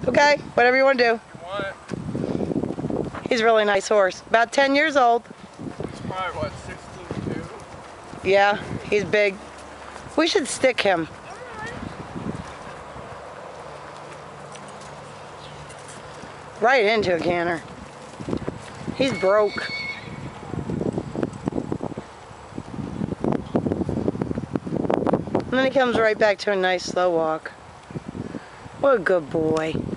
Okay, whatever you want to do. You want it? He's a really nice horse. About 10 years old. He's probably, what, 16'2"? Yeah, he's big. We should stick him. Right into a canter. He's broke. And then he comes right back to a nice slow walk. What a good boy.